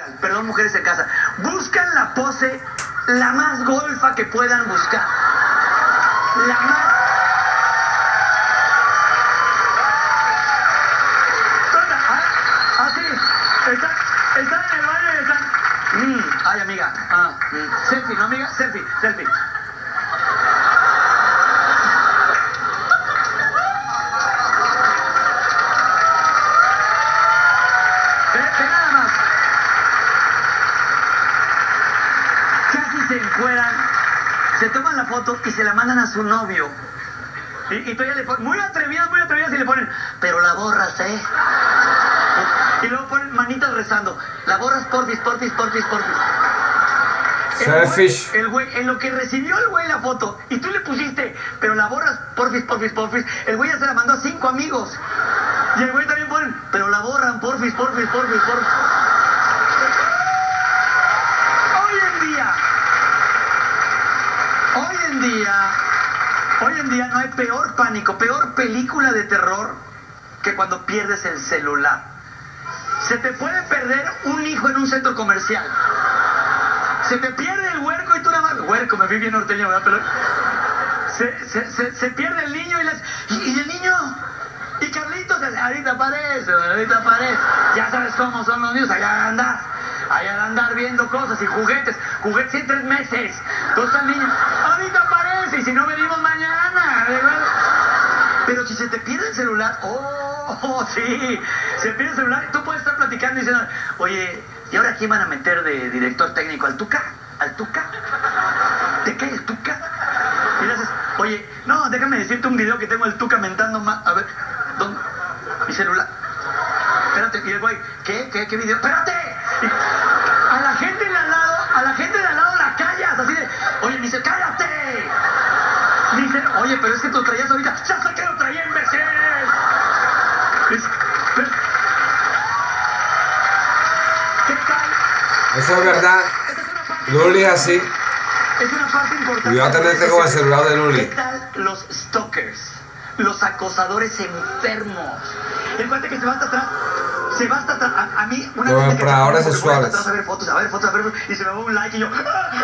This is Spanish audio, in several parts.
Perdón, mujeres en casa. Buscan la pose la más golfa que puedan buscar. La más... Así. Están en el baño y están... Ay, amiga. Selfie, ¿no, amiga? Selfie. Ve nada más. Casi se encueran, se toman la foto y se la mandan a su novio. Y todavía le ponen, muy atrevidas, y le ponen, pero la borras, ¿eh? Y luego ponen manitas rezando. La borras, porfis. Selfish. El güey, en lo que recibió el güey la foto, y tú le pusiste, pero la borras, porfis. El güey ya se la mandó a 5 amigos. Y el güey también ponen, pero la borran, porfis. Hoy en día no hay peor pánico, peor película de terror que cuando pierdes el celular. Se te puede perder un hijo en un centro comercial. Se te pierde el huerco y tú nada más... Huerco, me vi bien norteño, ¿verdad? Pero... Se pierde el niño y el niño... Y Carlitos, ahorita aparece. Ya sabes cómo son los niños, allá andar viendo cosas y juguetes en 3 meses. Entonces el niño, ahorita aparece, y si no venimos mañana. Pero si se te pierde el celular, sí, se pierde el celular, tú puedes estar platicando y diciendo, oye, ¿y ahora quién van a meter de director técnico? ¿Al Tuca? ¿Te cae el Tuca? Y le haces, oye, no, déjame decirte un video que tengo el Tuca mentando más. A ver, ¿dónde? Mi celular. Espérate, y el güey, ¿qué video? ¡Espérate! Y a la gente de al lado la callas, así de, oye, me dice, ¡cállate! Dice, oye, pero es que tú lo traías ahorita. ¡Ya sé que lo traía, imbécil! ¿Qué tal? Eso es verdad. Luli es así. Es una parte importante. Cuidado a tenerte con el celular de Luli. ¿Qué tal los stalkers? Los acosadores enfermos. El cuate que se va hasta atrás. A mí, una vez que depredadores sexuales. a ver fotos, y se me va un like y yo...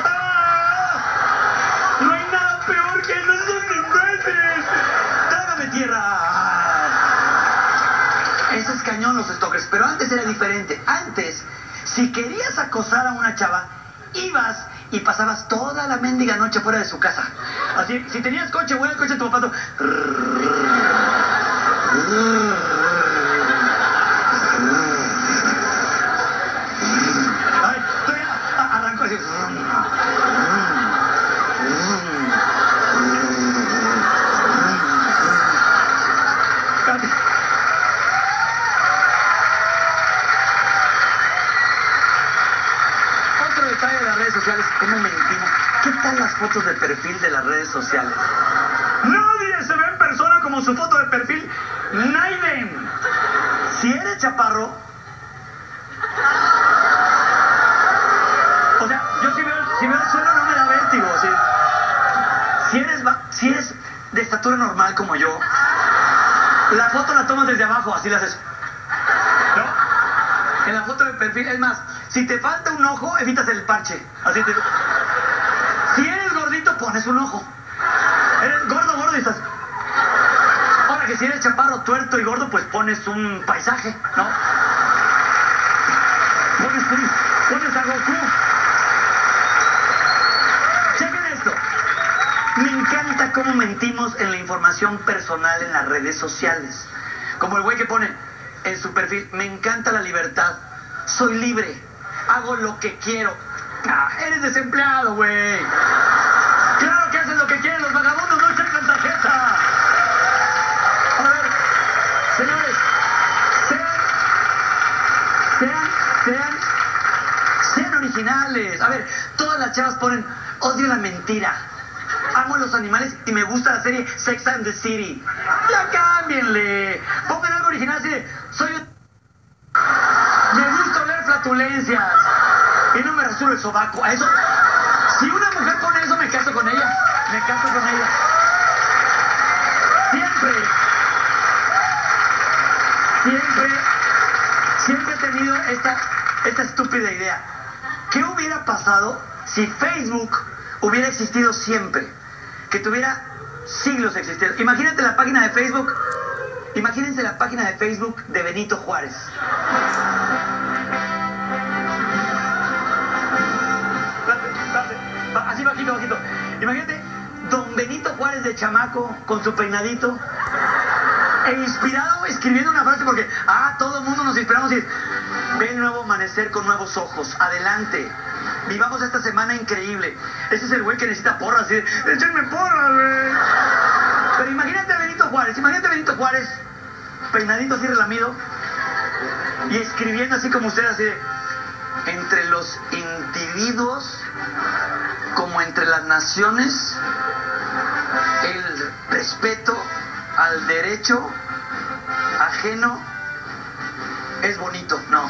No hay nada peor que esos imbéciles. Trágame tierra. Eso es cañón, los stalkers. Pero antes era diferente. Antes, si querías acosar a una chava, ibas y pasabas toda la mendiga noche fuera de su casa. Así, si tenías coche, güey, el coche de tu papá, arrancó así. Otro detalle de las redes sociales, ¿cómo mentimos? ¿Qué tal las fotos de perfil de las redes sociales? Nadie se ve en persona como su foto de perfil. Naiden. Si eres chaparro, o sea, yo si veo el suelo no me da vértigo. Si eres de estatura normal como yo, la foto la tomas desde abajo, así la haces. ¿No? En la foto de perfil, es más, si te falta un ojo, evitas el parche. Así te... Si eres gordito, pones un ojo. Eres gordo y estás... Ahora que si eres chaparro, tuerto y gordo, pues pones un paisaje, ¿no? Pones a Goku. Chequen esto. Me encanta cómo mentimos en la información personal en las redes sociales. Como el güey que pone en su perfil, me encanta la libertad, soy libre, hago lo que quiero. Eres desempleado, güey. Claro que haces lo que quieres, los vagabundos no checan tarjeta. A ver, señores, sean originales. A ver, todas las chavas ponen, odio la mentira, amo a los animales y me gusta la serie Sex and the City. Ya cámbienle, pongan algo original así de, me gusta oler flatulencias y no me rasuro el sobaco. A eso, si una mujer pone eso, me caso con ella. Siempre he tenido esta estúpida idea. ¿Qué hubiera pasado si Facebook hubiera existido siempre? Que tuviera siglos existiendo. Imagínate la página de Facebook. Imagínense la página de Facebook de Benito Juárez. Así bajito, bajito. Imagínate don Benito Juárez de chamaco con su peinadito e inspirado escribiendo una frase porque todo el mundo nos inspiramos y ve el nuevo amanecer con nuevos ojos. Adelante. Vivamos esta semana increíble. Ese es el güey que necesita porras. Así de, échenme porras, güey. Pero imagínate a Benito Juárez, peinadito así relamido y escribiendo así como usted, así de, entre los individuos como entre las naciones, el respeto al derecho ajeno es bonito. No,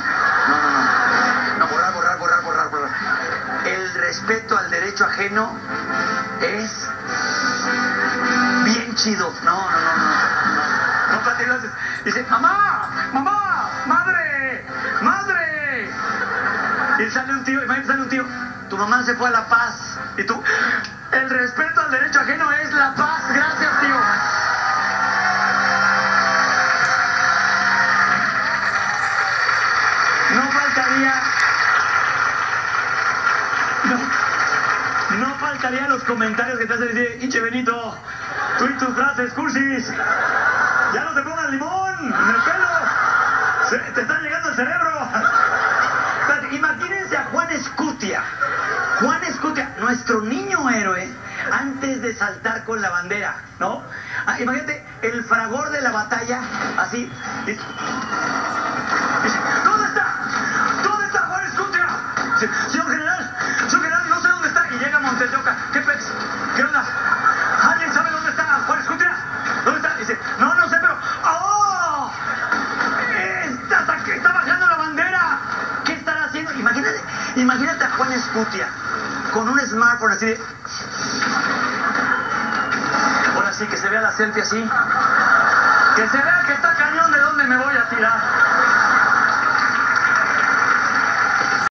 borrar. El respeto al derecho ajeno es bien chido. No, dice, mamá, madre. Y sale un tío, tu mamá se fue a La Paz. Y tú, el respeto al derecho ajeno es la paz. Gracias, tío. No faltaría los comentarios que te hacen decir, hinche Benito, tú y tus frases cursis, ya no te pongas limón en el pelo, te están llegando al cerebro. Imagínense a Juan Escutia, nuestro niño héroe, antes de saltar con la bandera, ¿no? Imagínate el fragor de la batalla, así, dice, ¿dónde está Juan Escutia? Señor general, no sé dónde está. Y llega Montes de Oca, ¿qué onda? ¿Alguien sabe dónde está Juan Escutia? ¿Dónde está? Dice, no sé, pero ¡oh! Está bajando la bandera. ¿Qué estará haciendo? Imagínate a Juan Escutia con un smartphone así de... Ahora sí, que se vea la selfie así. Que se vea que está cañón de dónde me voy a tirar.